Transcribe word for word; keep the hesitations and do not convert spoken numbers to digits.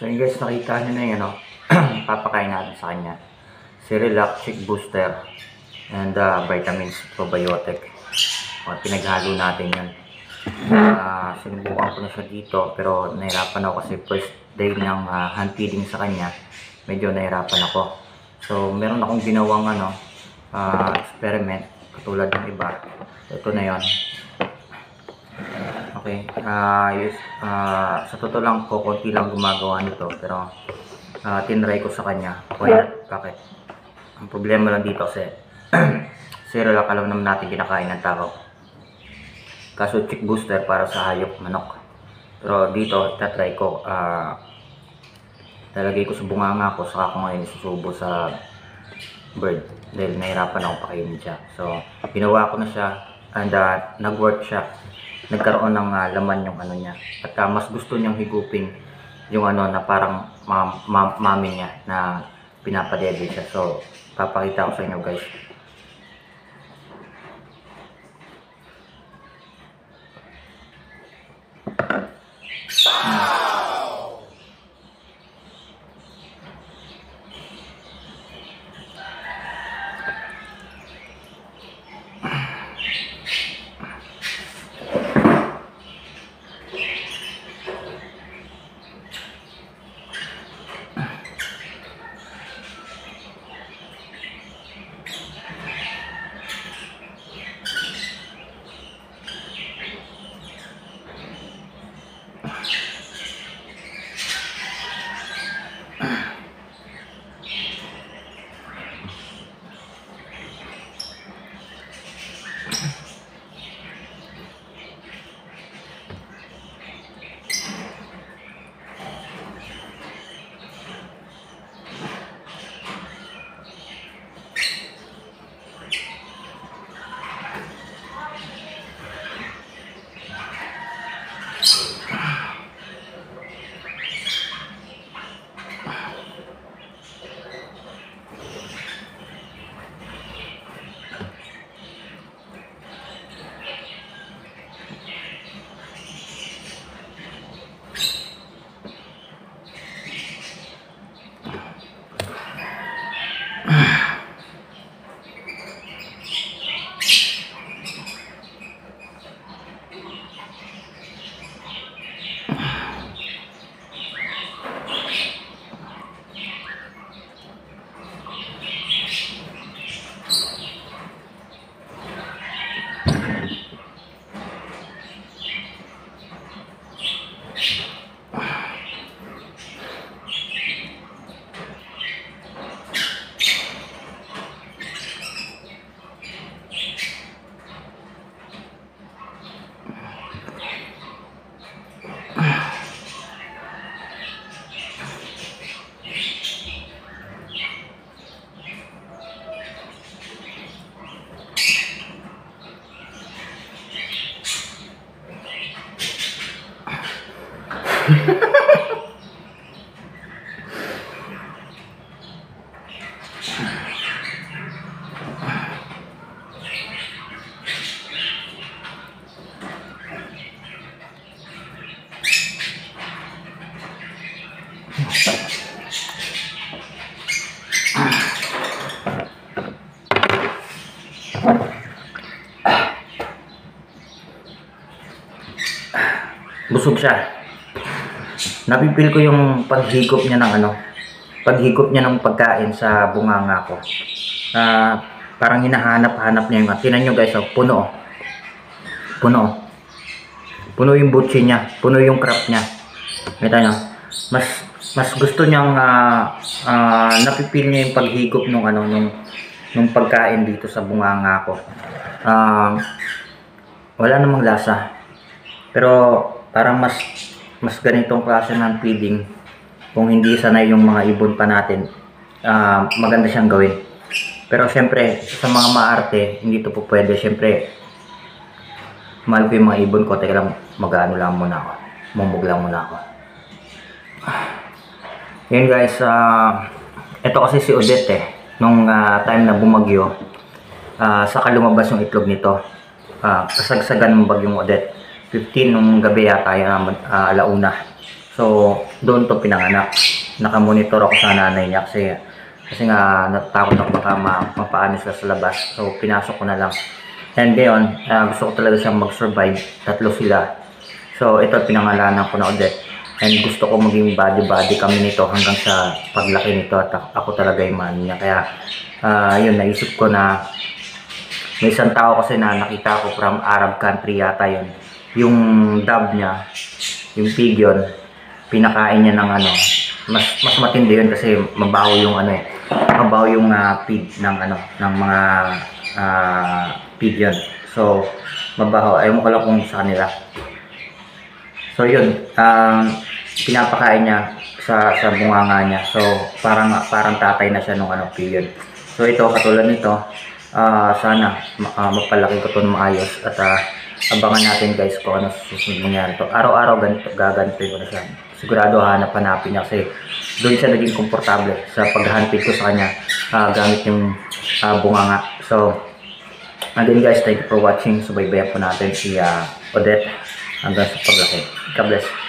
So yun guys, nakita nyo na yun, ano, papakain natin sa kanya. Cerelac Chick Booster and uh, vitamins probiotic. O, pinaghalo natin yun. Uh, sinubukan ko na siya dito pero nahirapan ako kasi first day ng uh, hand feeding sa kanya. Medyo nahirapan ako. So meron akong ginawang ano, uh, experiment katulad ng iba. Ito na yon. Okay, uh, yes, uh, sa totoo lang ko, konti lang gumagawa nito pero uh, tinry ko sa kanya. Why not? Bakit? Ang problema lang dito kasi Cerelac alam naman natin kinakain ng tao. Kaso Chick Booster para sa hayop, manok. Pero dito, itatry ko. Uh, talagay ko sa bunganga ko, saka ko ngayon isusubo sa bird. Dahil nahirapan akong pakainin siya. So, ginawa ko na siya and uh, nag-work siya. Nagkaroon ng uh, laman yung ano niya. At uh, mas gusto niyang higupin yung ano na parang ma ma mami niya na pinapadede siya. So, papakita ko sa inyo guys. Busog siya. Napipil ko yung paghigop niya ng ano, paghigop niya ng pagkain sa bunganga ko. Uh, parang hinahanap-hanap niya yung, tinan nyo guys, oh, puno. Puno. Puno yung butsi niya, puno yung crop niya. Kita nyo, mas mas gusto niyang uh, uh, napipil niya yung paghigop nung ano, nung, nung pagkain dito sa bunganga ko. Uh, wala namang lasa. Pero parang mas mas ganitong klase ng feeding kung hindi sanay yung mga ibon pa natin, uh, maganda siyang gawin. Pero syempre sa mga maarte hindi to po pwede. Syempre mahal ko yung mga ibon ko. Teka lang, mag-ano lang muna ako, mumug lang muna ako. Yun guys, uh, ito kasi si Odette eh, nung uh, time na bumagyo, uh, saka lumabas yung itlog nito. uh, kasagsagan ng bagyong Odette. fifteen nung gabi yata, uh, uh, alauna. So, doon to pinanganak. Nakamonitor ako sa nanay niya kasi kasi nga natatakot ako baka ma- mapaano sila sa labas. So, pinasok ko na lang. And ngayon, uh, gusto ko talaga siyang mag-survive. Tatlo sila. So, ito pinangalanan ko na Odette. And gusto ko maging body-body kami nito hanggang sa paglaki nito at ako talaga yung man niya. Kaya, uh, yun, naisip ko na may isang tao kasi na nakita ko from Arab country yata yun. Yung dove niya, yung pig yun, pinakain niya ng ano, mas mas matindi yun kasi mabaho yung ano eh, mabaho yung uh, pig ng ano, ng mga uh, pig yun. So, mabaho. Ayaw mo ko lang kung sa kanila. So, yun. Um, pinapakain niya sa, sa bunganga niya. So, parang parang tatay na siya nung ano, pig yun. So, ito, katulad nito, uh, sana uh, mapalaki ko ito ng maayos. At uh, abangan natin guys kung ano susunod nangyari to. Araw-araw ganito, gagantin ko na siya. Sigurado hanap-hanapin niya kasi doon siya naging komportable sa paghahanapin ko sa kanya uh, gamit yung uh, bunganga. So, again guys, thank you for watching. Subaybayan po natin si uh, Odette hanggang sa paglaki. God bless.